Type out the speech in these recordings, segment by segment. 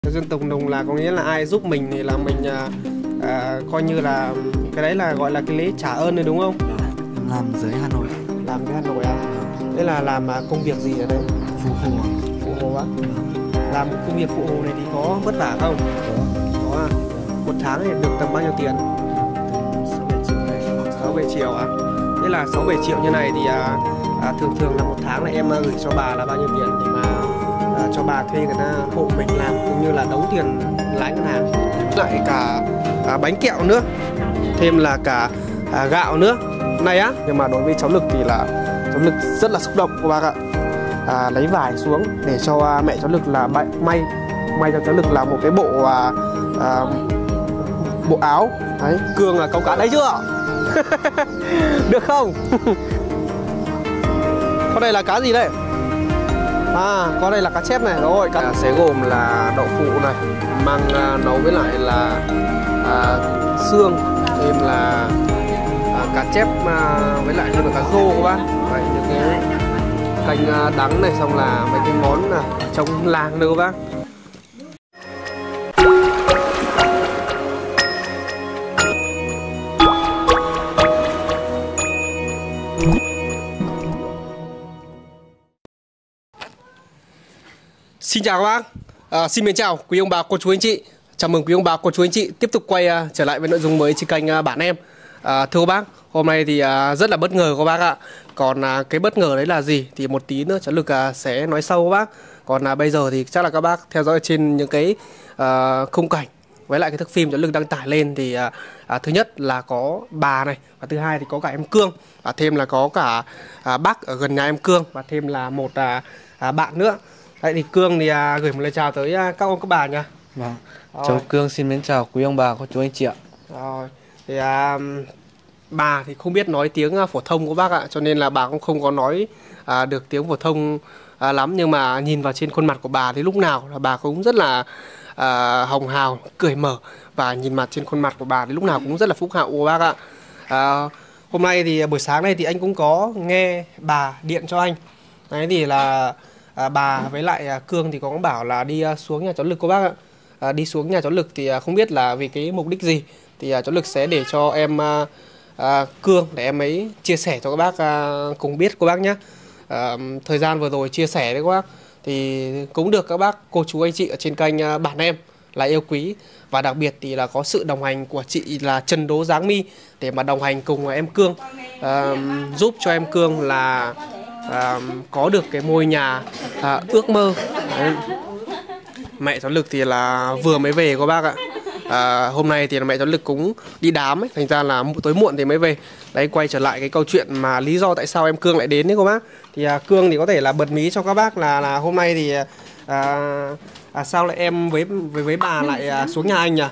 Dân tộc Nùng là có nghĩa là ai giúp mình thì là mình coi như là cái đấy là gọi là cái lễ trả ơn đấy, đúng không? Em làm dưới Hà Nội. Làm dưới Hà Nội à? Thế là làm công việc gì ở đây? Phụ hồ. Phụ hồ á? Làm công việc phụ hồ này thì có vất vả không? Có à? Một tháng thì được tầm bao nhiêu tiền? 6-7 triệu à? Thế là 6-7 triệu như này thì thường thường là một tháng là em gửi cho bà là bao nhiêu tiền để mà cho bà thuê người ta hộ mình làm cũng như là đóng tiền lãi ngân hàng, lại cả bánh kẹo nữa, thêm là cả gạo nữa này á. Nhưng mà đối với cháu Lực thì là cháu Lực rất là xúc động các bác ạ. Lấy vải xuống để cho mẹ cháu Lực là may cho cháu Lực là một cái bộ bộ áo đấy. Cương là câu cá đấy chưa? Được không? Có đây là cá gì đây? Có đây là cá chép này, rồi cá sẽ gồm là đậu phụ này, măng nấu với lại là xương, thêm là cá chép với lại thêm là cá rô các bác. Vậy những cái canh đắng này, xong là mấy cái món trong làng nữa các bác. Xin chào các bác, xin mến chào quý ông bà, cô chú anh chị. Chào mừng quý ông bà, cô chú anh chị tiếp tục quay trở lại với nội dung mới trên kênh Bản Em. Thưa các bác, hôm nay thì rất là bất ngờ các bác ạ. Còn cái bất ngờ đấy là gì thì một tí nữa cháu Lực sẽ nói sau các bác. Còn bây giờ thì chắc là các bác theo dõi trên những cái khung cảnh với lại cái thước phim cháu Lực đăng tải lên thì thứ nhất là có bà này, và thứ hai thì có cả em Cương, và thêm là có cả bác ở gần nhà em Cương, và thêm là một bạn nữa. Đấy thì Cương thì gửi một lời chào tới các ông các bà nha. Vâng. Cháu Cương xin mến chào quý ông bà, cô chú anh chị ạ. Rồi. Thì bà thì không biết nói tiếng phổ thông của bác ạ, cho nên là bà cũng không có nói được tiếng phổ thông lắm. Nhưng mà nhìn vào trên khuôn mặt của bà thì lúc nào là bà cũng rất là hồng hào, cười mở. Và nhìn mặt trên khuôn mặt của bà thì lúc nào cũng rất là phúc hậu của bác ạ. Hôm nay thì buổi sáng này thì anh cũng có nghe bà điện cho anh. Đấy thì là bà với lại Cương thì có bảo là đi xuống nhà cháu Lực cô bác ạ. Đi xuống nhà cháu Lực thì không biết là vì cái mục đích gì, thì cháu Lực sẽ để cho em Cương để em ấy chia sẻ cho các bác cùng biết cô bác nhé. Thời gian vừa rồi chia sẻ đấy các bác thì cũng được các bác cô chú anh chị ở trên kênh Bản Em là yêu quý, và đặc biệt thì là có sự đồng hành của chị là Trần Đố Giáng My để mà đồng hành cùng em Cương, giúp cho em Cương là có được cái ngôi nhà ước mơ. Đấy. Mẹ cháu Lực thì là vừa mới về các bác ạ. Hôm nay thì mẹ cháu Lực cũng đi đám ấy, thành ra là tối muộn thì mới về. Đấy, quay trở lại cái câu chuyện mà lý do tại sao em Cương lại đến đấy các bác. Thì Cương thì có thể là bật mí cho các bác là hôm nay thì sao lại em với bà lại xuống nhà anh nhỉ?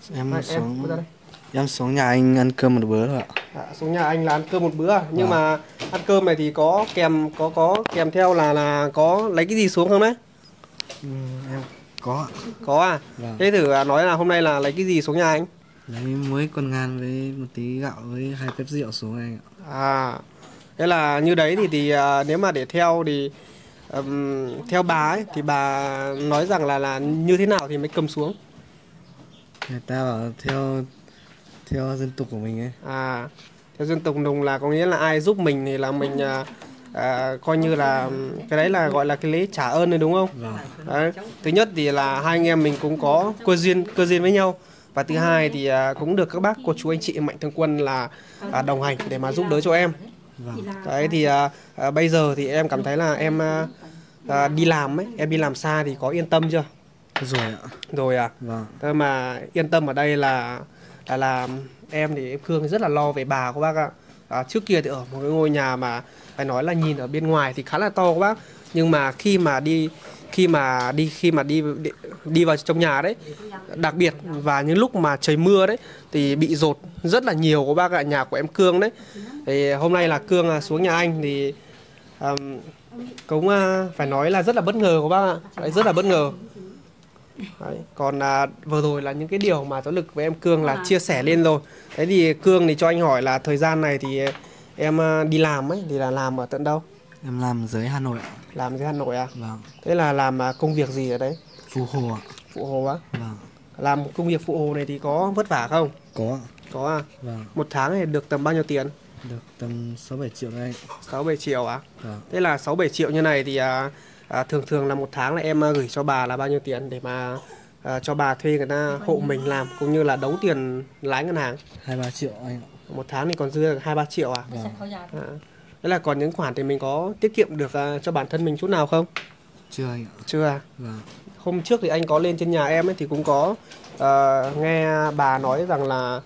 Em xuống nhà anh ăn cơm một bữa thôi ạ. Xuống nhà anh là ăn cơm một bữa à? Nhưng mà ăn cơm này thì có kèm theo là có lấy cái gì xuống không đấy? Em có. Có à? Vâng. Thế thử nói là hôm nay là lấy cái gì xuống nhà anh? Lấy muối con ngan với một tí gạo với 2 tép rượu xuống anh ạ. Thế là như đấy thì nếu mà để theo thì theo bà ấy thì bà nói rằng là như thế nào thì mới cầm xuống? Người ta bảo theo dân tộc của mình ấy. Theo dân tộc Nùng là có nghĩa là ai giúp mình thì là mình coi như là cái đấy là gọi là cái lễ trả ơn đấy, đúng không? Vâng. Đấy. Thứ nhất thì là hai anh em mình cũng có cơ duyên với nhau, và thứ hai thì cũng được các bác cô chú anh chị mạnh thường quân là đồng hành để mà giúp đỡ cho em. Vâng. Đấy thì bây giờ thì em cảm thấy là em đi làm ấy, em đi làm xa thì có yên tâm chưa? Rồi ạ. Rồi à? Vâng. Thế mà yên tâm ở đây là em thì em Cương rất là lo về bà của bác ạ. Trước kia thì ở một cái ngôi nhà mà phải nói là nhìn ở bên ngoài thì khá là to các bác, nhưng mà khi mà đi vào trong nhà đấy, đặc biệt và những lúc mà trời mưa đấy thì bị dột rất là nhiều các bác ạ, nhà của em Cương đấy. Thì hôm nay là Cương xuống nhà anh thì cũng phải nói là rất là bất ngờ các bác ạ. Đấy, rất là bất ngờ. Đấy. Còn vừa rồi là những cái điều mà cháu Lực với em Cương là chia sẻ lên rồi. Thế thì Cương thì cho anh hỏi là thời gian này thì em đi làm ấy thì là làm ở tận đâu? Em làm dưới Hà Nội. Làm dưới Hà Nội à? Vâng. Thế là làm công việc gì ở đấy? Phụ hồ ạ. Phụ hồ á? Vâng. Làm công việc phụ hồ này thì có vất vả không? Có. Có à? Vâng. Một tháng thì được tầm bao nhiêu tiền? Được tầm 6-7 triệu đấy anh. 6-7 triệu à? Vâng. Thế là 6-7 triệu như này thì thường thường là một tháng là em gửi cho bà là bao nhiêu tiền để mà cho bà thuê người ta hộ mình làm cũng như là đóng tiền lãi ngân hàng? 2-3 triệu anh. Một tháng thì còn dư 2-3 triệu à? Vâng. Thế là còn những khoản thì mình có tiết kiệm được cho bản thân mình chút nào không? Chưa anh ạ. Chưa à? Vâng. Hôm trước thì anh có lên trên nhà em ấy thì cũng có nghe bà nói rằng là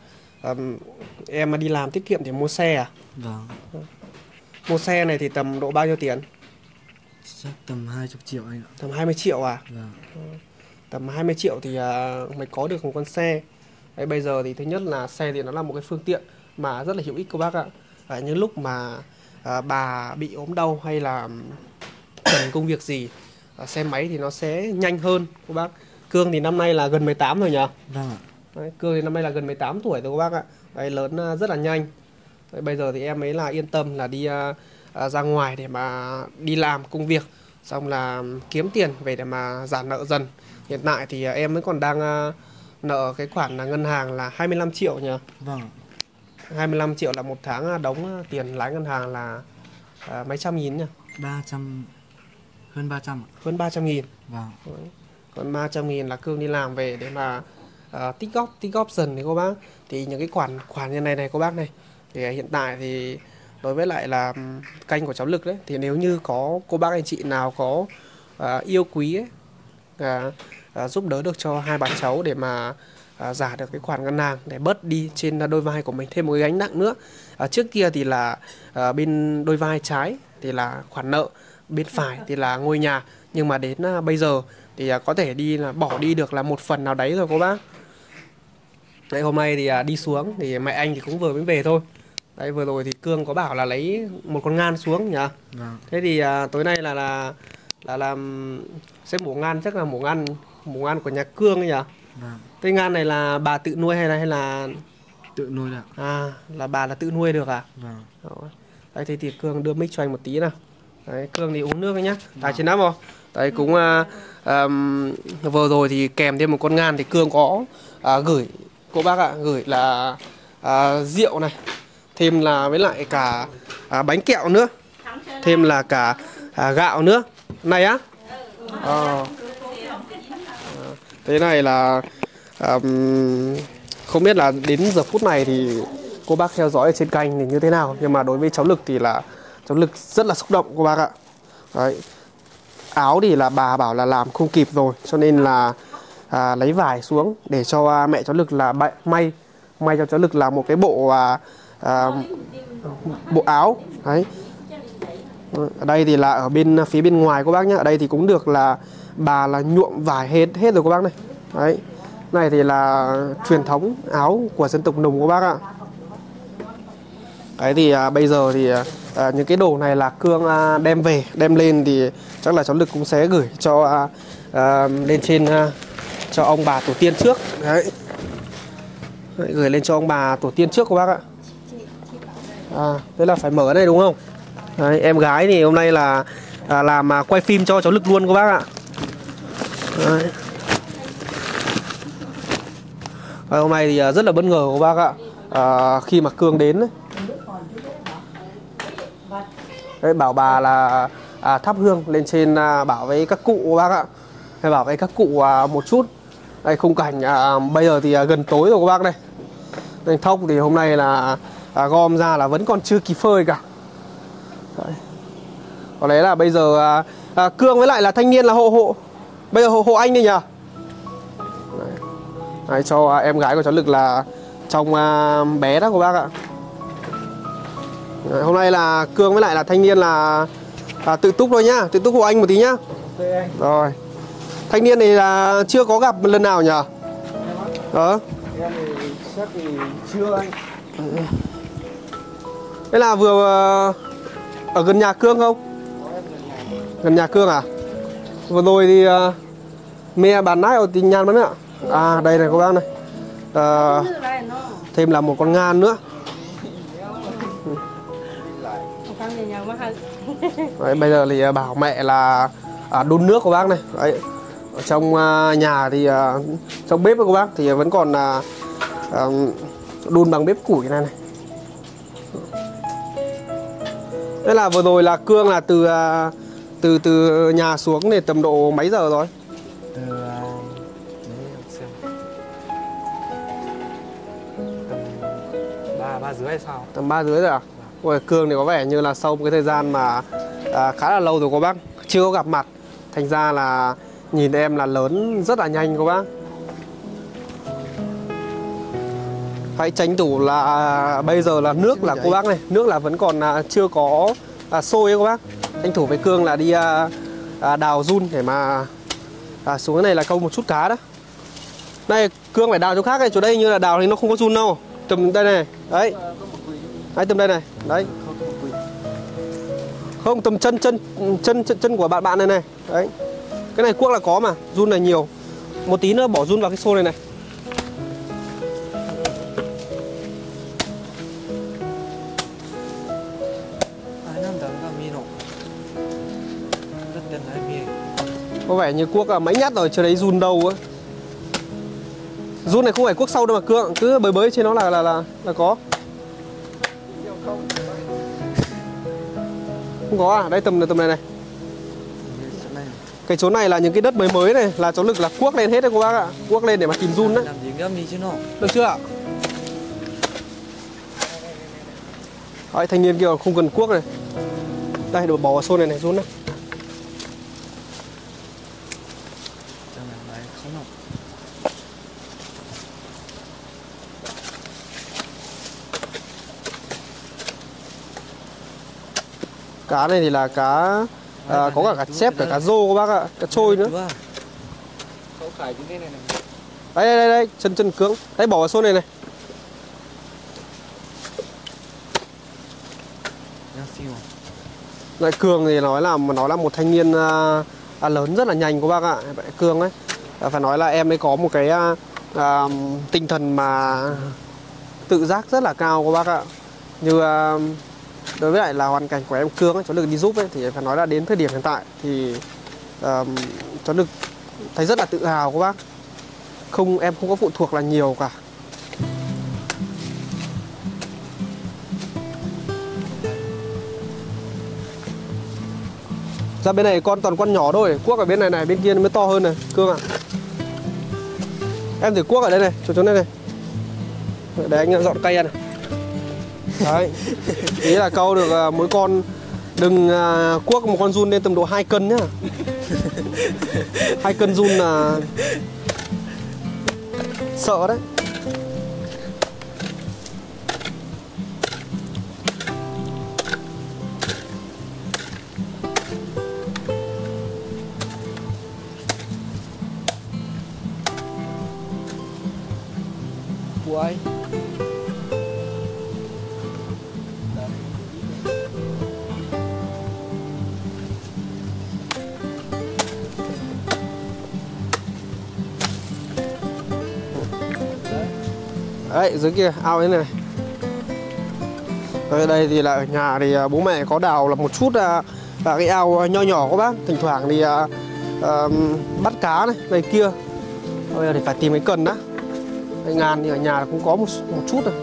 em đi làm tiết kiệm để mua xe à? Vâng. Mua xe này thì tầm độ bao nhiêu tiền? Chắc tầm 20 triệu anh ạ. Tầm 20 triệu à? Vâng. Tầm 20 triệu thì mới có được một con xe. Đấy, bây giờ thì thứ nhất là xe thì nó là một cái phương tiện mà rất là hữu ích các bác ạ. Những lúc mà bà bị ốm đau hay là cần công việc gì, xe máy thì nó sẽ nhanh hơn các bác. Cương thì năm nay là gần 18 rồi nhỉ? Vâng ạ. Đấy, Cương thì năm nay là gần 18 tuổi rồi các bác ạ. Đấy, lớn rất là nhanh. Đấy, bây giờ thì em ấy là yên tâm là đi ra ngoài để mà đi làm công việc, xong là kiếm tiền về để mà trả nợ dần. Hiện tại thì em mới còn đang nợ cái khoản là ngân hàng là 25 triệu nhỉ? Vâng. 25 triệu là một tháng đóng tiền lãi ngân hàng là mấy trăm nghìn nhỉ? 300, hơn 300 ạ. Hơn 300 nghìn. Vâng. Đấy. Còn 300 nghìn là Cương đi làm về để mà tích góp dần thì cô bác. Thì những cái khoản như này cô bác này, thì hiện tại thì đối với lại là kênh của cháu Lực đấy, thì nếu như có cô bác anh chị nào có yêu quý ấy, giúp đỡ được cho hai bà cháu để mà giả được cái khoản ngân hàng để bớt đi trên đôi vai của mình thêm một cái gánh nặng nữa. Trước kia thì là bên đôi vai trái thì là khoản nợ, bên phải thì là ngôi nhà, nhưng mà đến bây giờ thì có thể đi là bỏ đi được là một phần nào đấy rồi cô bác. Đấy, hôm nay thì đi xuống thì mẹ anh thì cũng vừa mới về thôi. Đấy, vừa rồi thì Cương có bảo là lấy một con ngan xuống nhỉ? Vâng. Thế thì tối nay là làm sẽ mổ ngan, chắc là mổ ngan của nhà Cương ấy nhỉ? Vâng. Cái ngan này là bà tự nuôi hay là Tự nuôi được. là bà là tự nuôi được à? Vâng. Đấy, thế thì Cương đưa mic cho anh một tí nào. Đấy, Cương thì uống nước nhá. Tại trên nắp không? Đấy, cũng vừa rồi thì kèm thêm một con ngan thì Cương có gửi cô bác ạ, gửi là rượu này, thêm là với lại cả bánh kẹo nữa, thêm là cả gạo nữa. Này á. Thế này là không biết là đến giờ phút này thì cô bác theo dõi ở trên kênh thì như thế nào, nhưng mà đối với cháu Lực thì là cháu Lực rất là xúc động cô bác ạ. Đấy, áo thì là bà bảo là làm không kịp rồi, cho nên là lấy vải xuống để cho mẹ cháu Lực là may cho cháu Lực là một cái bộ bộ áo. Đấy, ở đây thì là ở bên phía bên ngoài cô bác nhá, ở đây thì cũng được là bà là nhuộm vải hết rồi cô bác này. Đấy, này thì là truyền thống áo của dân tộc Nùng cô bác ạ. Đấy thì bây giờ thì những cái đồ này là Cương đem lên thì chắc là cháu Lực cũng sẽ gửi cho lên trên cho ông bà tổ tiên trước. Đấy, gửi lên cho ông bà tổ tiên trước cô bác ạ. Thế là phải mở cái này đúng không? Đấy, em gái thì hôm nay là làm quay phim cho cháu Lực luôn cô bác ạ. Đấy. Hôm nay thì rất là bất ngờ cô bác ạ. Khi mà Cương đến đấy. Đấy, bảo bà là thắp hương lên trên bảo với các cụ cô bác ạ. Hay bảo với các cụ một chút. Đây khung cảnh bây giờ thì gần tối rồi cô bác đây. Đây, thóc thì hôm nay là gom ra là vẫn còn chưa kịp phơi cả. Đấy. Có lẽ là bây giờ Cương với lại là thanh niên là hộ bây giờ hộ anh đi nhỉ. Đấy, cho em gái của cháu Lực là trong bé đó cô bác ạ. Đấy, hôm nay là Cương với lại là thanh niên là tự túc thôi nhá, tự túc hộ anh một tí nhá. Rồi, thanh niên này là chưa có gặp lần nào nhỉ? Đó. Em thì chắc thì chưa anh. Thế là vừa ở gần nhà Cương không? Gần nhà Cương à? Vừa rồi thì mẹ bán nãy ở tình nhàn vẫn ạ. Đây này cô bác này. Thêm là một con ngan nữa. Đấy, bây giờ thì bảo mẹ là đun nước của bác này. Đấy, Ở trong nhà thì trong bếp của các bác thì vẫn còn là đun bằng bếp củi này này. Thế là vừa rồi là Cương là từ nhà xuống thì tầm độ mấy giờ rồi? Từ xem tầm 3 rưỡi hay sao? Tầm 3 rưỡi rồi à? Ôi, Cương thì có vẻ như là sau một cái thời gian mà khá là lâu rồi các bác, chưa có gặp mặt, thành ra là nhìn em là lớn rất là nhanh các bác. Phải tranh thủ là bây giờ là nước là cô bác này, nước là vẫn còn chưa có sôi ấy các bác. Tranh thủ với Cương là đi đào giun để mà xuống cái này là câu một chút cá đó. Đây Cương phải đào chỗ khác này, chỗ đây như là đào thì nó không có giun đâu. Tầm đây này, đấy. Đấy tầm đây này, đấy. Không, tầm chân của bạn này này, đấy. Cái này cuốc là có mà, giun là nhiều. Một tí nữa bỏ giun vào cái xô này này. Có vẻ như cuốc mấy nhát rồi, chưa thấy giun đâu á. Giun này không phải cuốc sâu đâu mà Cương, cứ bới bới trên nó là có. Không có à? Đây tầm này này. Cái chỗ này là những cái đất mới này, là cháu Lực là cuốc lên hết đấy cô bác ạ. Cuốc lên để mà tìm giun đấy. Làm gì ngâm đi chứ nó. Được chưa ạ? Đấy, thanh niên kia không cần cuốc này. Đây, đổ bỏ vào xô này này, giun này. Cá này thì là cá có cả cá chép, cả cá rô các bác ạ, cá trôi nữa. Đây, chân Cương. Đấy, bỏ vào xô này này. Lại Cương thì nói là nó là một thanh niên lớn rất là nhanh các bác ạ. Cương ấy, phải nói là em ấy có một cái tinh thần mà tự giác rất là cao các bác ạ. Như đối với lại là hoàn cảnh của em Cương ấy, cháu Lực đi giúp ấy, thì phải nói là đến thời điểm hiện tại thì cháu Lực thấy rất là tự hào các bác. Em không có phụ thuộc là nhiều cả. Ra bên này toàn con nhỏ thôi, cuốc ở bên này này, bên kia nó mới to hơn này, Cương ạ. Em thử cuốc ở đây này, chỗ này này. Để anh dọn cây ăn này. Đấy, ý là câu được mỗi con, đừng cuốc một con giun lên tầm độ 2 cân nhá. 2 cân giun là sợ đấy. Ui. Đấy, dưới kia ao thế này. Ở đây thì là ở nhà thì bố mẹ có đào là một chút cái ao nho nhỏ các bác. Thỉnh thoảng thì bắt cá này, đây kia. Bây giờ thì phải tìm cái cần đã. Đây, ngàn thì ở nhà cũng có một chút rồi.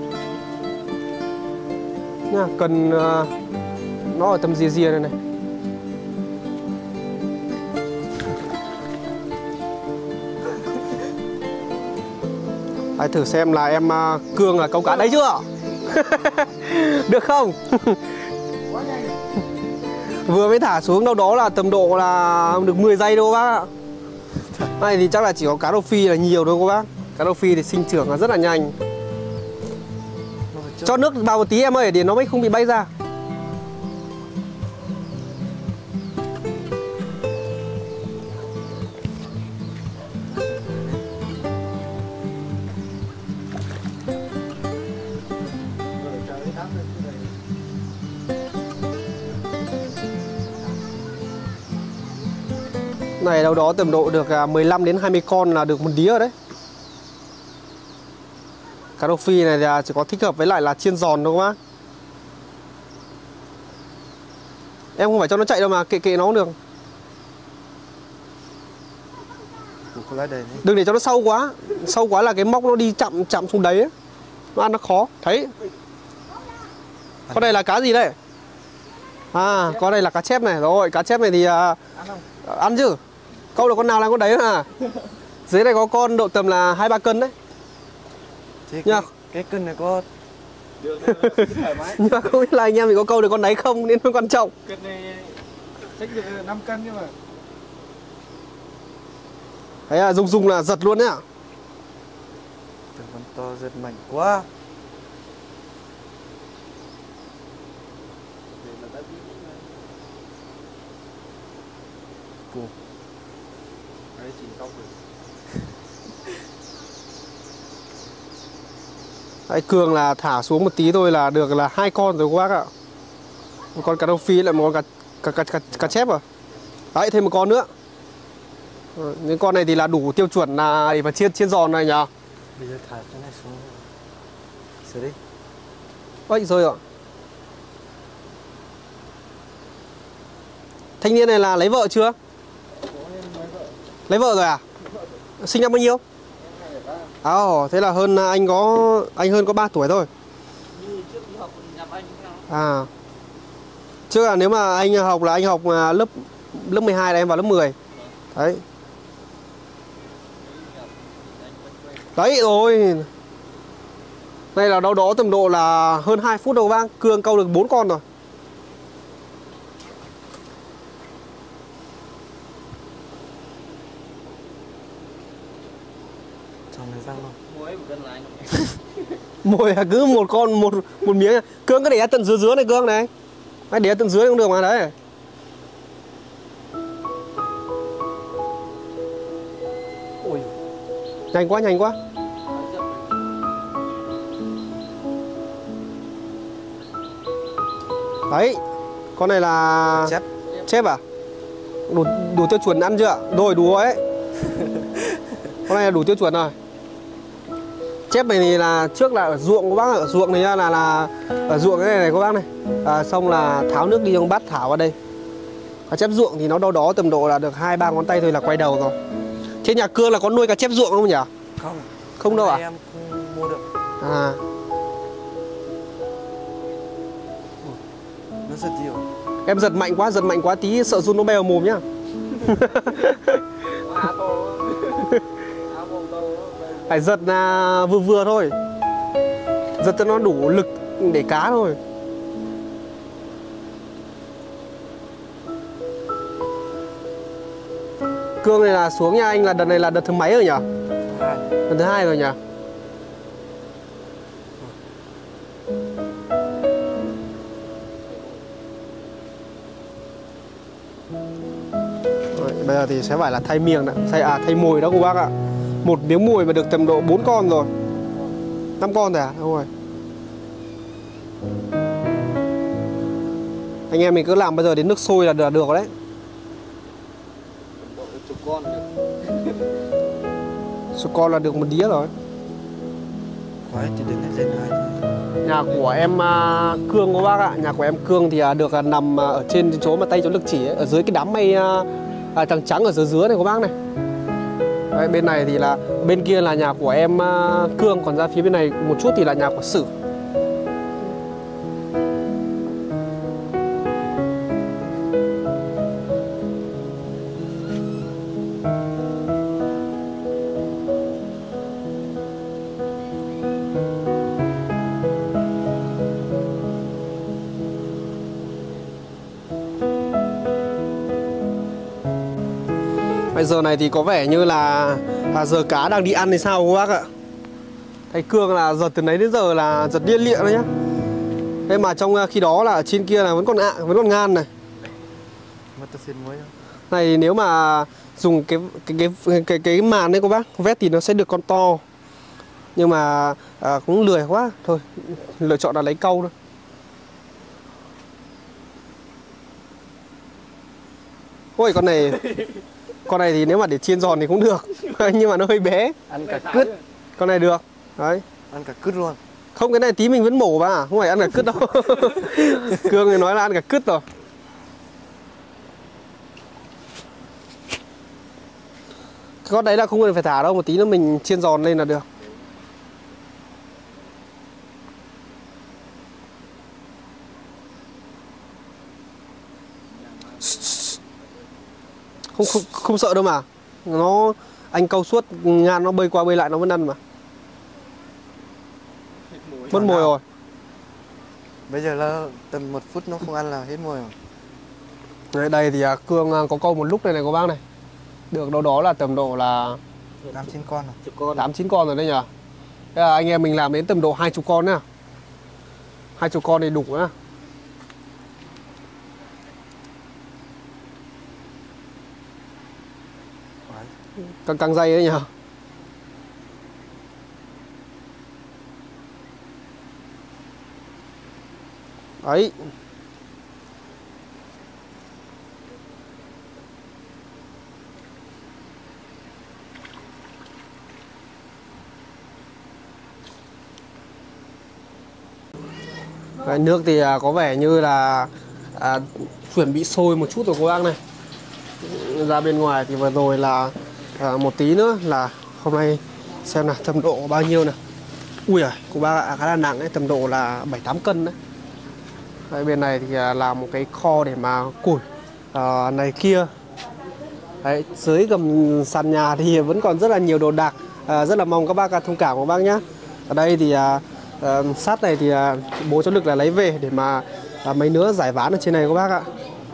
Nha, cần nó ở tầm rìa này này. Hãy thử xem là em Cương là câu cá đấy chưa? Được không? Vừa mới thả xuống đâu đó là tầm độ là được 10 giây đâu bác ạ. Này thì chắc là chỉ có cá rô phi là nhiều thôi các bác. Cá rô phi thì sinh trưởng là rất là nhanh. Cho nước vào một tí em ơi để nó mới không bị bay ra. Này đâu đó tầm độ được 15 đến 20 con là được một đĩa rồi đấy. Cá rô phi này thì chỉ có thích hợp với lại là chiên giòn thôi các bác. Em không phải cho nó chạy đâu mà, kệ nó cũng được. cô lái đầy Đừng để cho nó sâu quá. Sâu quá là cái móc nó đi chậm chậm xuống đấy ấy. Nó ăn nó khó. Thấy. Con này là cá gì đây? À, con này là cá chép này. Rồi, cá chép này thì ăn chứ. Câu là con nào là con đấy à? Dưới này có con độ tầm là 2-3 cân đấy. Nha. Cái cân này có Nhưng mà không biết là anh em mình có câu được con đấy không nên nó quan trọng. cân này xách được 5 cân nhưng mà Đấy à, dùng là giật luôn đấy ạ. con to giật mạnh quá. Cô. Đấy chỉ câu được. Đấy, Cường là thả xuống một tí thôi là được là 2 con rồi các bác ạ. Một con cá rô phi lại một con cá chép à. Đấy, thêm một con nữa. Những con này thì là đủ tiêu chuẩn là để mà chiên giòn này nhỉ. Bây giờ thả cái này xuống. Sửa đi. Ôi rồi ạ. Thanh niên này là lấy vợ chưa? Lấy vợ rồi à? Sinh năm bao nhiêu? Thế là hơn anh hơn có 3 tuổi thôi. À. Trước là nếu mà anh học là anh học lớp 12 là em vào lớp 10. Đấy. Đấy rồi. Đây là đâu đó tầm độ là hơn 2 phút đâu bác. Cương câu được 4 con rồi. Trong này răng không? Mồi là cứ một con một miếng. Cương cứ để tận dưới này Cương này. Đấy, để tận dưới cũng được mà đấy. Ui. Nhanh quá. Đấy. Con này là chép à? Đủ tiêu chuẩn ăn chưa? Rồi đủ ấy. Con này là đủ tiêu chuẩn rồi. Chép này thì là trước là ở ruộng các bác, ở ruộng này là ở ruộng cái này các bác này. Xong là tháo nước đi trong bát thảo vào đây. Cá chép ruộng thì nó đâu đó tầm độ là được 2-3 ngón tay thôi là quay đầu rồi. Thế nhà Cương là có nuôi cá chép ruộng không nhỉ? Không đâu à? Em không mua được. À. Nó giật nhiều. Em giật mạnh quá tí sợ run nó bay vào mồm nhá. Phải giật là vừa thôi. Giật cho nó đủ lực để cá thôi. Cương này là xuống nhà anh là đợt này là đợt thứ mấy rồi nhỉ? Đợt thứ 2 rồi nhỉ? Rồi, bây giờ thì sẽ phải là thay miệng đấy, thay mồi đó cô bác ạ. Một miếng mồi mà được tầm độ 4 con rồi. 5 con rồi à? Đúng rồi. Anh em mình cứ làm bây giờ đến nước sôi là được đấy. Chục con là được một đĩa rồi. Quái thì đến lên 2 thôi. Nhà của em Cương cô bác ạ. Nhà của em Cương thì được nằm ở trên chỗ mà tay chỗ lực chỉ ấy, ở dưới cái đám mây trắng trắng ở dưới này cô bác này. Đấy, bên này thì là bên kia là nhà của em Cương, còn ra phía bên này một chút thì là nhà của Sử. Bây giờ này thì có vẻ như là giờ cá đang đi ăn thì sao các bác ạ. Thầy Cương là giật từ nấy đến giờ là giật liên lịa đấy nhá. Thế mà trong khi đó là ở trên kia là vẫn còn ngan này. Này nếu mà dùng cái màn đấy các bác, vét thì nó sẽ được con to. Nhưng mà cũng lười quá, thôi lựa chọn là lấy câu thôi. Ôi con này thì nếu mà để chiên giòn thì cũng được. Nhưng mà nó hơi bé. Ăn cả cứt. Con này được. Đấy. Ăn cả cứt luôn. Không, cái này tí mình vẫn mổ mà, không phải ăn cả cứt đâu. Cương thì nói là ăn cả cứt rồi. con đấy là không cần phải thả đâu, một tí nữa mình chiên giòn lên là được. Không sợ đâu mà. Nó anh câu suốt ngan nó bơi qua bơi lại nó vẫn ăn mà. Mất mùi rồi. Bây giờ là tầm 1 phút nó không ăn là hết mùi rồi. Đây thì Cương có câu một lúc này cô bác này. Được đâu đó là tầm độ là 8-9 con rồi. 8-9 con rồi đấy nhỉ. Thế là anh em mình làm đến tầm độ 20 con nhá. 20 con thì đủ nhá. Căng dây đấy nhỉ. Đấy. Đấy, nước thì có vẻ như là chuẩn bị sôi một chút rồi cô bác này. Ra bên ngoài thì vừa rồi là một tí nữa là hôm nay xem nào tầm độ bao nhiêu nào. Ui à, cô bác ạ, khá là nặng đấy, tầm độ là 7-8 cân đấy. Đấy, bên này thì là một cái kho để mà củi này kia. Đấy, dưới gầm sàn nhà thì vẫn còn rất là nhiều đồ đạc. Rất là mong các bác thông cảm của bác nhé. Ở đây thì sắt này thì bố cháu Lực là lấy về để mà mấy nữa giải ván ở trên này các bác ạ.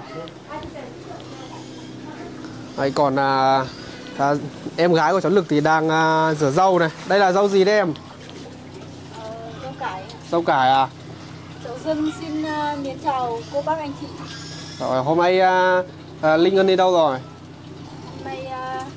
Đấy, còn em gái của cháu Lực thì đang rửa rau này. Đây là rau gì đấy em? Rau cải. Rau cải à? Cháu Dân xin miến chào cô bác anh chị. Rồi, hôm nay Linh Ân đi đâu rồi? Hôm nay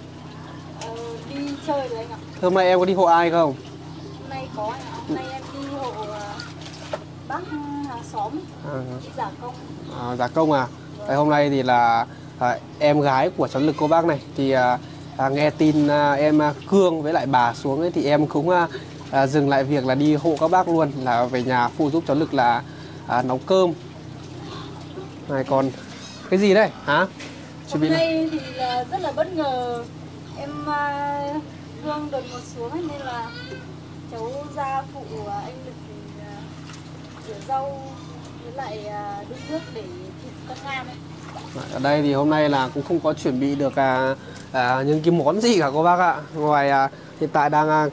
đi chơi rồi anh ạ. Hôm nay em có đi hộ ai không? Hôm nay có anh ạ. Hôm nay em đi hộ bác hàng xóm đi giả công. Giả công à? Đấy, hôm nay thì là em gái của cháu Lực cô bác này thì nghe tin em Cương với lại bà xuống ấy, thì em cũng dừng lại việc là đi hộ các bác luôn, là về nhà phụ giúp cháu Lực là nấu cơm. Này còn cái gì đây hả? Hôm nay thì là rất là bất ngờ, em Cương đột ngột xuống ấy, nên là cháu ra phụ anh Lực rửa rau với lại đun nước để thịt con ngan ấy. Ở đây thì hôm nay là cũng không có chuẩn bị được những cái món gì cả cô bác ạ. Ngoài hiện tại đang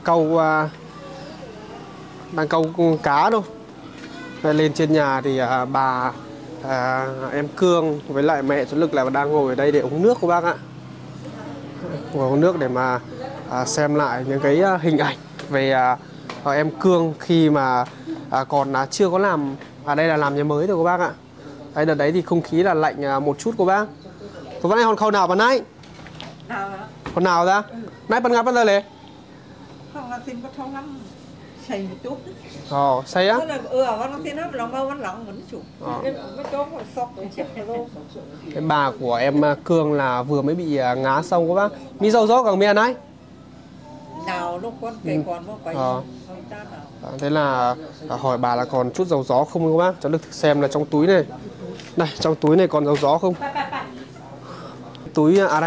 câu cá thôi. Lên trên nhà thì bà em Cương với lại mẹ cháu Lực là đang ngồi ở đây để uống nước cô bác ạ. Ngồi uống nước để mà xem lại những cái hình ảnh về em Cương khi mà còn chưa có làm. Đây là làm nhà mới rồi cô bác ạ. Đấy, đợt đấy thì không khí là lạnh một chút cô bác. Cô bác này còn khâu nào bà nãy? Còn nào ra? Nãy bạn ngáp bao giờ lệ? Không là xin có thông lắm, xay một chút. Xay á? Nó xin nó lòng bao vẫn lòng vẫn chủ. Cái chỗ mà sọc để chết rồi. Cái bà của em Cương là vừa mới bị ngá xong cô bác. Mi dâu gió càng miền ấy. Nào lúc con kể còn có quay. Thế là hỏi bà là còn chút dầu gió không cô bác? Cháu được xem là trong túi này. Này, trong túi này còn dầu gió không? Túi đây.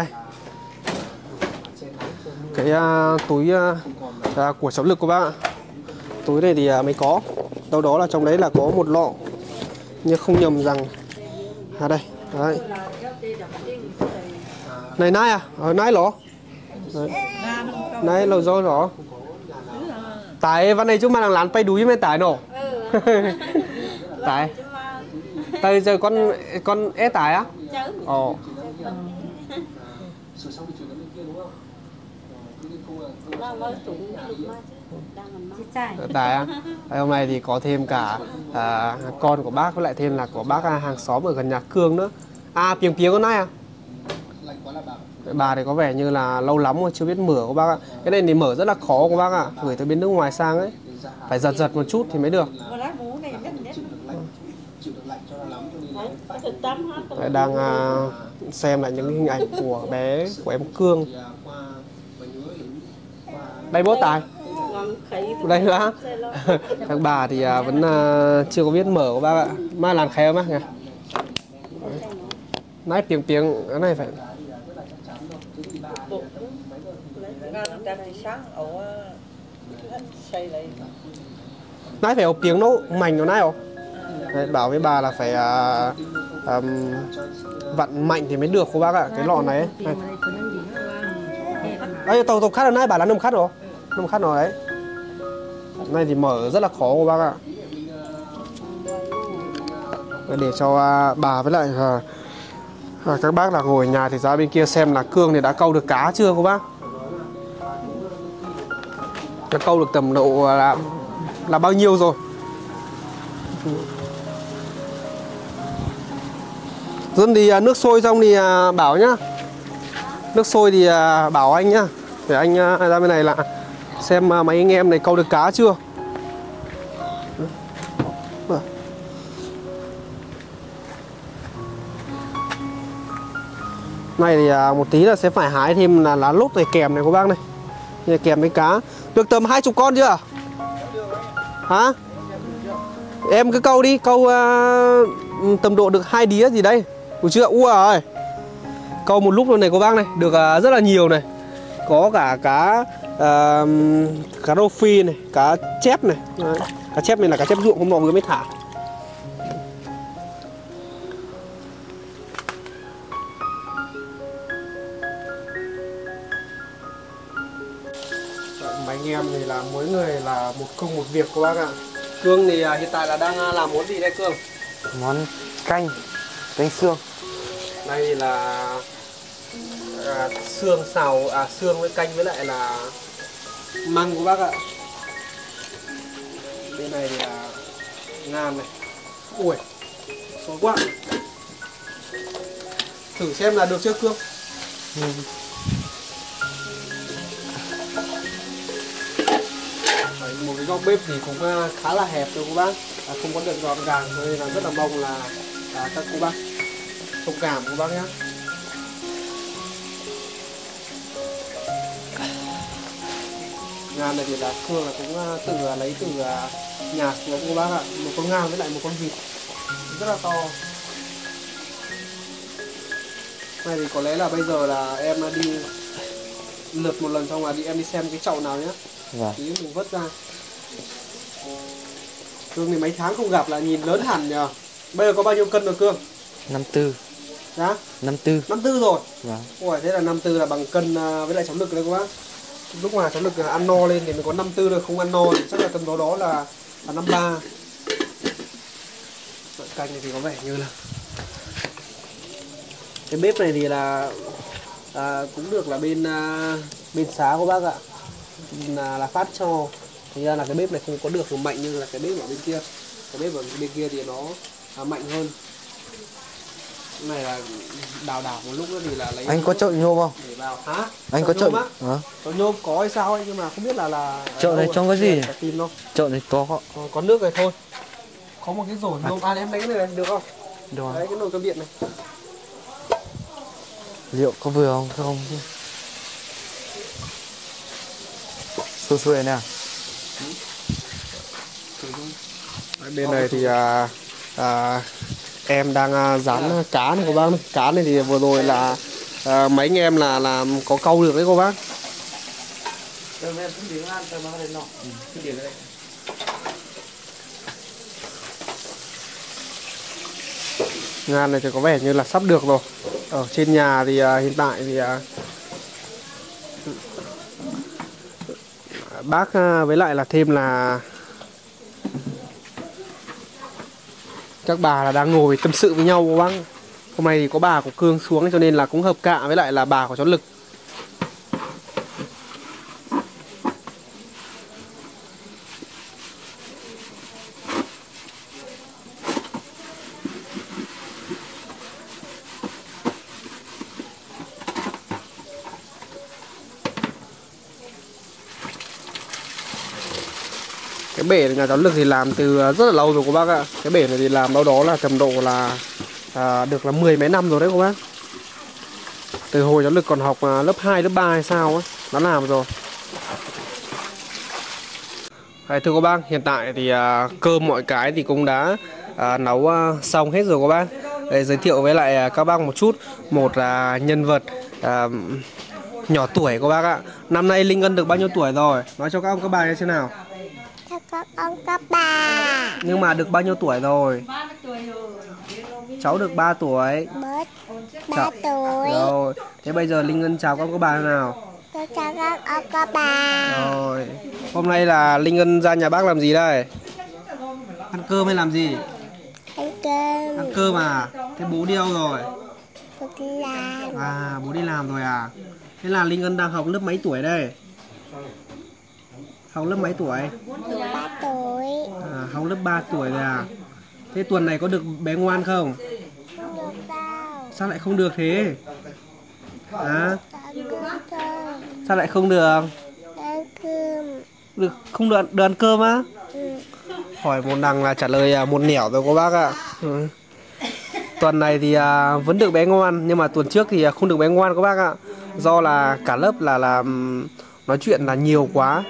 Cái túi của cháu Lực cô bác ạ. Túi này thì mới có. Đâu đó là trong đấy là có một lọ. Nhưng không nhầm rằng đây. Đấy. Này nai à? Nai lỏ. Nai lò gió rõ. Tạiวันnày chúng mà đang lán pay đuối mới tải nổ. Tải. Tại giờ con é tải á? Ồ. Tải á. Hôm nay thì có thêm cả con của bác với lại thêm là của bác hàng xóm ở gần nhà Cương nữa. Piếng con này à? Bà thì có vẻ như là lâu lắm rồi chưa biết mở của bác ạ. Cái này thì mở rất là khó của bác ạ. Gửi từ bên nước ngoài sang ấy. Phải giật một chút thì mới được. Đấy, đang xem lại những hình ảnh của bé của em Cương. Đây bố Tài. Đây nữa. Các bà thì vẫn chưa có biết mở của bác ạ. Mai làm khéo bác nha. Nãy piếng cái này phải ta thì sáng ổ xây lại. Nãy phải học tiếng nó mạnh nó nãy không? Đấy, bảo với bà là phải vặn mạnh thì mới được cô bác ạ. Cái lọ này ấy. Đây, tàu khát hồi nãy bà là nông khát rồi. Nông khát rồi đấy. Này thì mở rất là khó cô bác ạ. Để cho bà với lại các bác là ngồi ở nhà thì ra bên kia xem là Cương thì đã câu được cá chưa cô bác. Đã câu được tầm độ là bao nhiêu rồi. Dân thì nước sôi xong thì bảo nhá. Nước sôi thì bảo anh nhá. Để anh ra bên này là xem mấy anh em này câu được cá chưa. Này thì một tí là sẽ phải hái thêm là lá lốt này kèm này cô bác này. Này kèm với cá. Được tầm 20 con chưa? Hả? Em cứ câu đi, câu tầm độ được 2 đĩa gì đây. Được chưa? Ua rồi. Câu một lúc luôn này cô bác này, được rất là nhiều này. Có cả cá rô phi này, cá chép này. Đấy. Cá chép này là cá chép ruộng hôm nọ vừa mới thả. Mấy anh em thì là mỗi người là một công một việc cô bác ạ. Cương thì hiện tại là đang làm món gì đây Cương? Món canh xương. Đây thì là xương xào, xương với canh với lại là măng của bác ạ. Bên này thì là ngàn này. Ui, xôi quá. Thử xem là được chưa Cương? Đấy, một cái góc bếp thì cũng khá là hẹp thôi cô bác, không có được gọn gàng, cho nên là rất là mong là các cô bác thông cảm cô bác nhé. Ngàn này thì là Cương là cũng tự lấy từ nhà xuống cô bác ạ. Một con ngàn với lại một con vịt rất là to. Này thì có lẽ là bây giờ là em đi lượt một lần xong là em đi xem cái chậu nào nhé. Vâng. Tí mình vớt ra. Cương thì mấy tháng không gặp là nhìn lớn hẳn nhờ. Bây giờ có bao nhiêu cân rồi Cương? 54. Dạ? 54. 54 rồi. Vâng. Ủa, thế là 54 là bằng cân với lại cháu Lực đấy cô bác. Lúc mà cháu Lực ăn no lên thì mình có 54 rồi, không ăn no thì chắc là tầm đó là 53. Canh này thì có vẻ như là cái bếp này thì là cũng được là bên xá của bác ạ, là phát cho. Thành ra là cái bếp này không có được mạnh như là cái bếp ở bên kia. Cái bếp ở bên kia thì nó mạnh hơn. Cái này là đào một lúc nữa thì là lấy. Anh có chậu nhôm không? Để vào. Hả? Anh có chậu Chậu nhôm có hay sao ấy, nhưng mà không biết là chậu này trông có gì? Tìm đâu. Chậu này to có. Có nước rồi thôi. Có một cái rổ nhôm. Em lấy cái này được không? Được. Đấy, cái nồi cơm điện này. Liệu có vừa không? Không chứ. Xuôi này nè. Bên này thì em đang rán cá này cô bác này. Cá này thì vừa rồi là mấy anh em là có câu được đấy cô bác. Ngàn này thì có vẻ như là sắp được rồi. Ở trên nhà thì hiện tại thì bác với lại là thêm là các bà là đang ngồi tâm sự với nhau cô bác. Hôm nay thì có bà của Cương xuống cho nên là cũng hợp cạ với lại là bà của cháu Lực. Cái bể này nhà cháu Lực thì làm từ rất là lâu rồi cô bác ạ. Cái bể này thì làm đâu đó là tầm độ là được là 10 mấy năm rồi đấy cô bác. Từ hồi cháu Lực còn học lớp 2, lớp 3 hay sao ấy, nó làm rồi. Đấy, thưa cô bác, hiện tại thì cơm mọi cái thì cũng đã nấu xong hết rồi cô bác. Để giới thiệu với lại các bác một chút. Một là nhân vật Nhỏ tuổi của bác ạ. Năm nay Linh Ngân được bao nhiêu tuổi rồi? Nói cho các ông các bà xem nào. Cho các ông các bà. Nhưng mà được bao nhiêu tuổi rồi? Cháu được 3 tuổi. Bớt 3 tuổi. Rồi. Thế bây giờ Linh Ngân chào các ông các bà nào. Tôi chào các ông các bà. Rồi. Hôm nay là Linh Ngân ra nhà bác làm gì đây? Ăn cơm hay làm gì? Ăn cơm. Ăn cơm à? Thế bố đi đâu rồi? Bố đi làm. À, bố đi làm rồi à? Thế là Linh Ngân đang học lớp mấy tuổi đây? Học lớp mấy tuổi? 3 tuổi. À, học lớp 3 tuổi rồi à? Thế tuần này có được bé ngoan không? Không được đâu. Sao lại không được thế? À? Ăn cơm. Sao lại không được? Ăn cơm. Được không được ăn cơm á? Ừ. Hỏi một đằng là trả lời một nẻo rồi cô bác ạ. Ừ. Tuần này thì vẫn được bé ngoan, nhưng mà tuần trước thì không được bé ngoan các bác ạ. Do là cả lớp là nói chuyện là nhiều quá.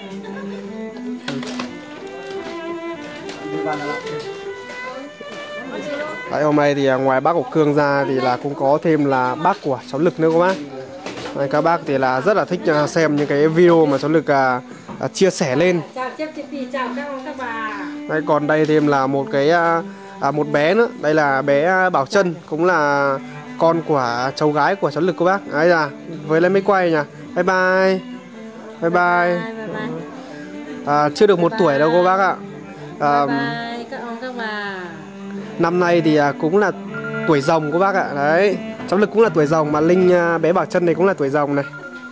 Đấy, hôm nay thì ngoài bác của Cương ra thì là cũng có thêm là bác của cháu Lực nữa các bác. Đấy, các bác thì là rất là thích xem những cái video mà cháu Lực chia sẻ lên. Chào chị chào các bà. Đấy, còn đây thêm là một cái một bé nữa. Đây là bé Bảo Trân, cũng là con của cháu gái của cháu Lực các bác. Đấy là với lên máy quay nhỉ. Bye bye. Bye bye. Chưa được 1 tuổi đâu cô bác ạ. Bye các ông các bà. Năm nay thì cũng là tuổi rồng cô bác ạ. Đấy, cháu Lực cũng là tuổi rồng, mà Linh bé Bảo Trân này cũng là tuổi rồng này.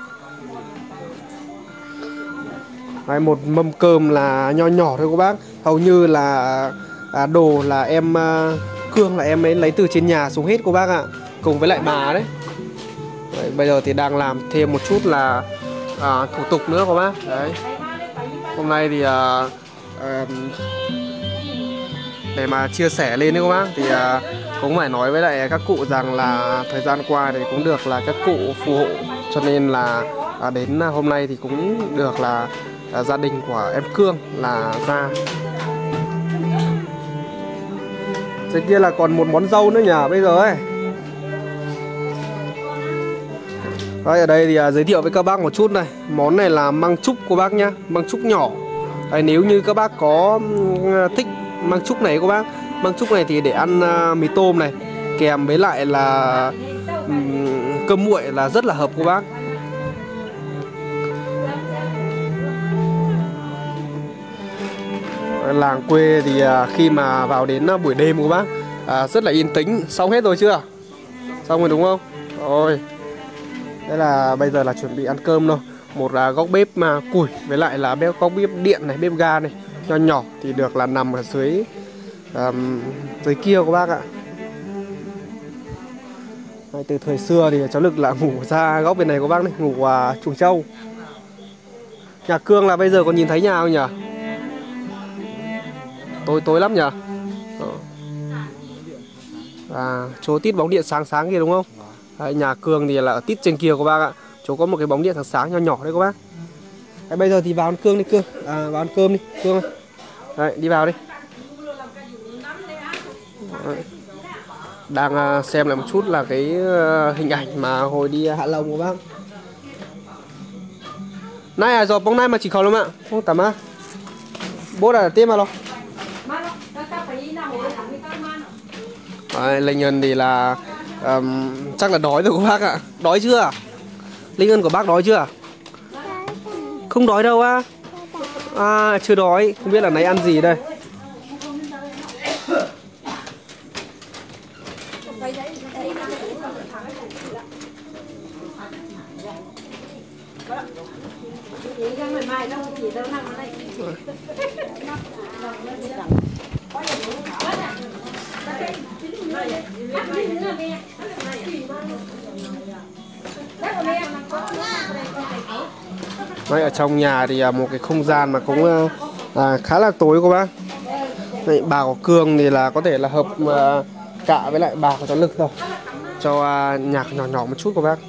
Đấy, một mâm cơm là nho nhỏ thôi cô bác. Hầu như là đồ là em Cương là em ấy lấy từ trên nhà xuống hết cô bác ạ. Cùng với lại bà đấy. Đấy, bây giờ thì đang làm thêm một chút là thủ tục nữa cô bác. Đấy. Hôm nay thì để mà chia sẻ lên đấy cô bác, thì cũng phải nói với lại các cụ rằng là thời gian qua thì cũng được là các cụ phù hộ, cho nên là đến hôm nay thì cũng được là gia đình của em Cương là ra. Dưới kia là còn một món dâu nữa nhỉ bây giờ ấy. Đấy, ở đây thì giới thiệu với các bác một chút này. Món này là măng trúc cô bác nhá, măng trúc nhỏ. Đấy, nếu như các bác có thích măng trúc này cô bác, măng trúc này thì để ăn mì tôm này, kèm với lại là cơm nguội là rất là hợp cô bác. Làng quê thì khi mà vào đến buổi đêm cô bác rất là yên tĩnh. Xong hết rồi chưa? Xong rồi đúng không? Rồi. Đây là bây giờ là chuẩn bị ăn cơm thôi. Một góc bếp mà củi với lại là góc bếp điện này, bếp ga này nho nhỏ thì được là nằm ở dưới dưới kia các bác ạ. Đấy, từ thời xưa thì cháu Lực là ngủ ra góc bên này các bác này, ngủ chuồng trâu. Nhà Cương là bây giờ còn nhìn thấy nhà không nhỉ? Tối lắm nhỉ? Chỗ tít bóng điện sáng kia đúng không? Đấy, nhà Cương thì là ở tít trên kia các bác ạ. Chỗ có một cái bóng điện sáng nho nhỏ đấy các bác. Đấy, bây giờ thì vào ăn Cương đi Cương. Vào ăn cơm đi Cương ơi. Đấy, đi vào đi. Đấy. Đang xem lại một chút là cái hình ảnh mà hồi đi Hạ Long của bác. Này rồi bóng nay mà chỉ khẩu lắm ạ. Không tầm á. Bố là tiếp mà lo. Đấy, Linh Ngân thì là chắc là đói rồi các bác ạ. Đói chưa? Linh Ngân của bác đói chưa? Không đói đâu á. Chưa đói. Không biết là nãy ăn gì đây. Đấy, ở trong nhà thì một cái không gian mà cũng khá là tối cô bác. Đấy, bà của Cương thì là có thể là hợp cả với lại bà của cháu Lực rồi. Cho nhạc nhỏ nhỏ một chút cô bác.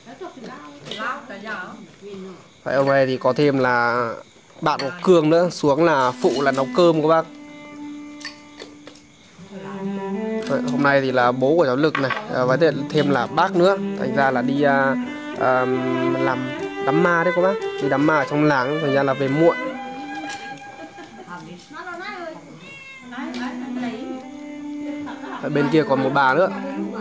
Vậy hôm nay thì có thêm là bạn của Cương nữa xuống là phụ là nấu cơm các bác. Vậy, hôm nay thì là bố của cháu Lực này với thêm là bác nữa, thành ra là đi làm đám ma đấy các bác, đi đám ma ở trong làng, thành ra là về muộn. Ở bên kia còn một bà nữa.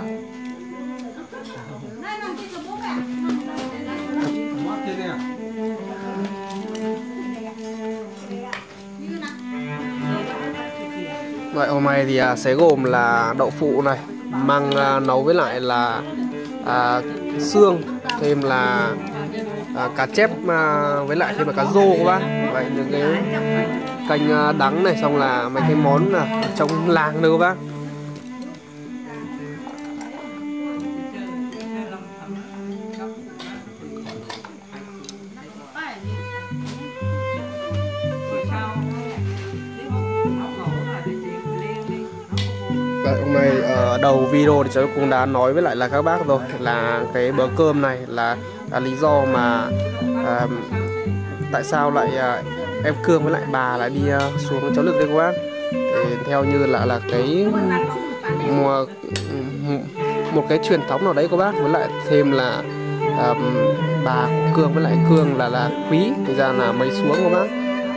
Vậy hôm nay thì sẽ gồm là đậu phụ này, măng nấu với lại là xương, thêm là cá chép với lại thêm là cá rô các bác. Vậy những cái canh đắng này, xong là mấy cái món ở trong làng nữa các bác. Hôm nay ở đầu video thì cháu cũng đã nói với lại là các bác rồi, là cái bữa cơm này là lý do mà tại sao lại em Cương với lại bà lại đi xuống cháu Lực đây các bác. Thì theo như là cái một cái truyền thống nào đấy các bác, với lại thêm là bà Cương với lại Cương là quý, thì ra là mới xuống các bác.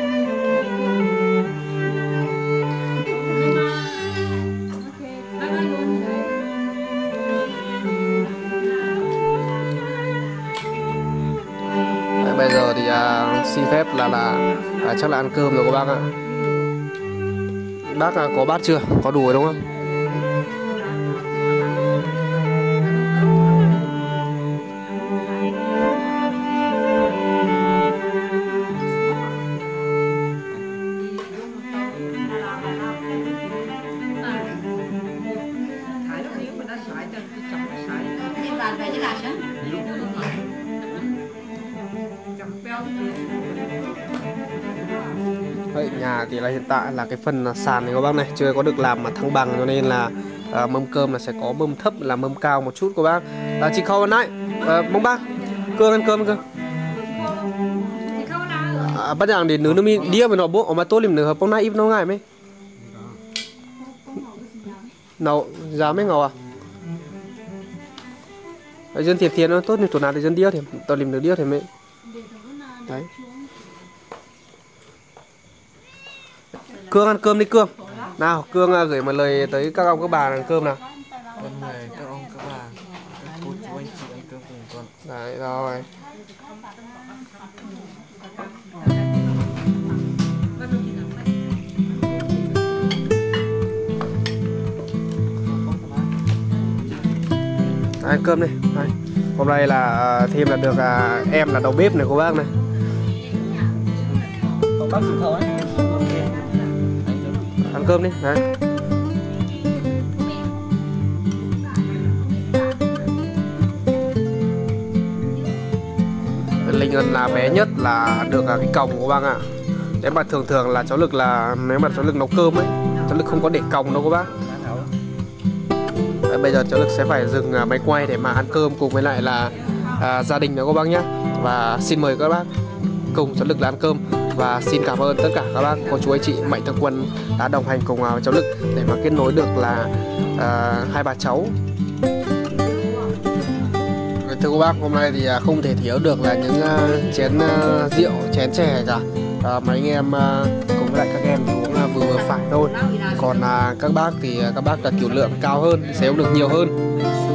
Bây giờ thì xin phép là chắc là ăn cơm rồi các bác ạ. Bác có bát chưa? Có đủ rồi đúng không? Vậy nhà thì là hiện tại là cái phần sàn này các bác này chưa có được làm mà thăng bằng, cho nên là mâm cơm là sẽ có mâm thấp là mâm cao một chút các bác. Chị Khâu nãy mong bác Cương ăn cơm cơ. Bắt đầu đến nướng mi đĩa với nó bố ở mà tôi làm nửa hôm nay ít nó ngại mấy. Nấu giá mấy ngầu à? Dân thiệt thiệt nó tốt như chỗ nào thì dân đĩa thì tôi làm nửa đĩa thì mấy. Đấy. Cương ăn cơm đi Cương. Nào Cương gửi một lời tới các ông các bà ăn cơm nào. Mời các ông các bà, các cô chú anh chị ăn cơm cùng con. Đấy rồi. Đấy, ăn cơm đi. Đấy. Hôm nay là thêm là được em là đầu bếp này cô bác này. Bác chịu thầu ấy. Ăn cơm đi. Đấy. Linh Ân là bé nhất là được cái còng của bác ạ. Nếu mà thường là cháu Lực là nếu mà cháu Lực nấu cơm ấy, cháu Lực không có để còng đâu các bác. Đấy, bây giờ cháu Lực sẽ phải dừng máy quay để mà ăn cơm cùng với lại là gia đình đó các bác nhé. Và xin mời các bác cùng cháu Lực là ăn cơm. Và xin cảm ơn tất cả các bác, cô chú anh chị, mạnh thường quân đã đồng hành cùng cháu Lực để mà kết nối được là hai bà cháu. Thưa các bác, hôm nay thì không thể thiếu được là những chén rượu, chén chè cả. Mấy anh em cùng với lại các em thì uống vừa phải thôi. Còn các bác thì các bác là tiểu lượng cao hơn, sẽ uống được nhiều hơn.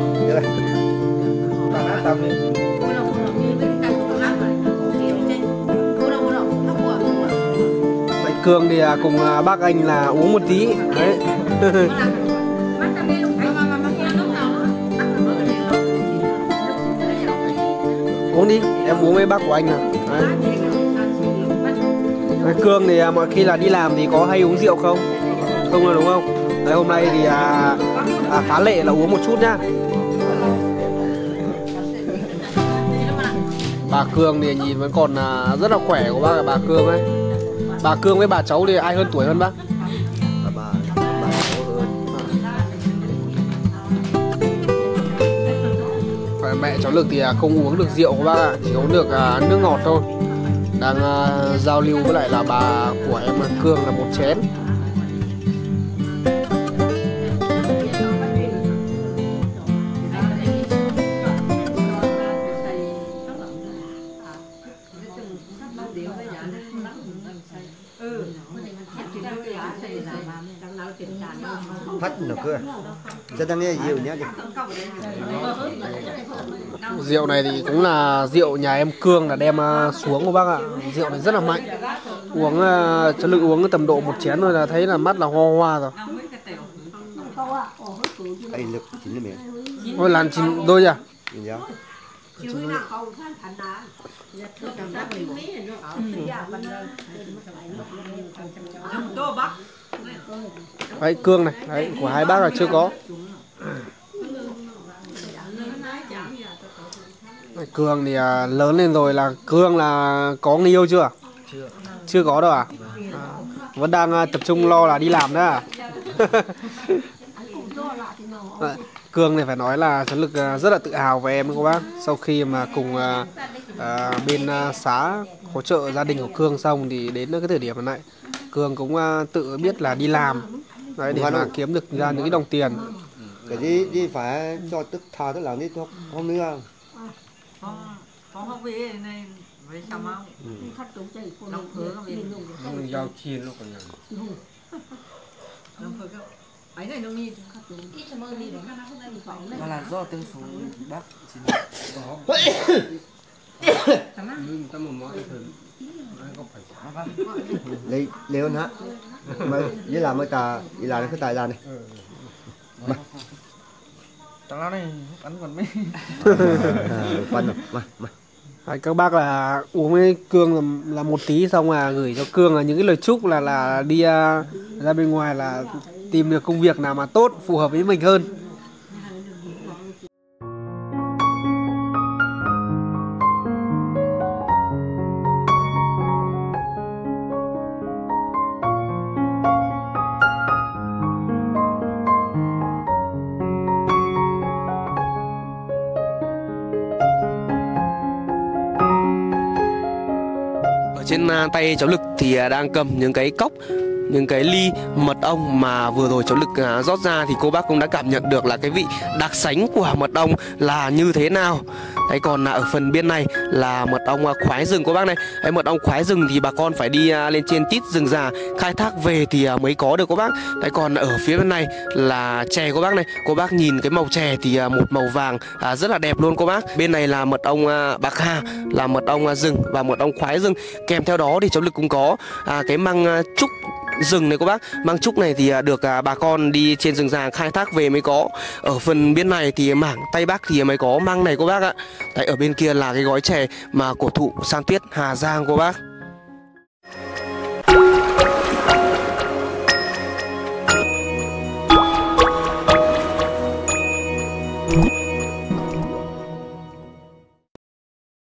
Cương thì cùng bác anh là uống một tí. Đấy. Uống đi, em uống với bác của anh nào. Đấy. Cương thì mọi khi là đi làm thì có hay uống rượu không? Không là đúng không? Đấy, hôm nay thì phá lệ là uống một chút nhá. Bà Cương thì nhìn vẫn còn rất là khỏe của bác là bà Cương ấy. Bà Cương với bà cháu thì ai hơn tuổi hơn bác? Bà cháu hơn. Phải mẹ mẹ cháu Lực thì không uống được rượu các bác ạ, chỉ uống được nước ngọt thôi. Đang giao lưu với lại là bà của em Cương là một chén. Phát nó cơ. Cho ta nghe rượu nhé. Rượu này thì cũng là rượu nhà em Cương là đem xuống các bác ạ. Rượu này rất là mạnh. Uống cho Lực uống tầm độ một chén thôi là thấy là mắt là ho hoa rồi. Ai Lực chín là miệng. Ôi làm chín đôi à? Đấy, Cương này, đấy, của hai bác là chưa có. Cương thì lớn lên rồi là Cương là có người yêu chưa? Chưa có đâu à? Vẫn đang tập trung lo là đi làm nữa à? Cương này phải nói là cháu Lực rất là tự hào về em các bác. Sau khi mà cùng bên xá hỗ trợ gia đình của Cương xong thì đến cái thời điểm này Cương cũng tự biết là đi làm đấy, để mà kiếm được ra những cái đồng tiền. Cái gì phải cho tức thà tức làm đi thuốc không nữa. Không về này với sao mau. Nông phớ nó về. Giao chiên luôn còn nhỉ. Nông phớ cơ. Ấy này nó nghi. Mà là do tương số bác chỉ Lấy Leon hả? Mà với làm mới ta đi làm cái tài là này. Chẳng nào này ăn còn mấy. Quanh rồi. Mà. Các bác là uống với Cương là một tí xong là gửi cho Cương là những cái lời chúc là đi ra bên ngoài là tìm được công việc nào mà tốt phù hợp với mình hơn. Trên tay cháu Lực thì đang cầm những cái cốc, những cái ly mật ong mà vừa rồi cháu Lực rót ra, thì cô bác cũng đã cảm nhận được là cái vị đặc sánh của mật ong là như thế nào. Đấy, còn ở phần bên này là mật ong khoái rừng cô bác này. Đấy, mật ong khoái rừng thì bà con phải đi lên trên tít rừng già khai thác về thì mới có được cô bác. Đấy, còn ở phía bên này là chè cô bác này. Cô bác nhìn cái màu chè thì một màu vàng rất là đẹp luôn cô bác. Bên này là mật ong bạc hà, là mật ong rừng và mật ong khoái rừng. Kèm theo đó thì cháu Lực cũng có cái măng trúc rừng này cô bác. Măng trúc này thì được bà con đi trên rừng già khai thác về mới có. Ở phần bên này thì mảng Tây Bắc thì mới có măng này cô bác ạ. Đấy, ở bên kia là cái gói chè mà cổ thụ San Tuyết Hà Giang cô bác.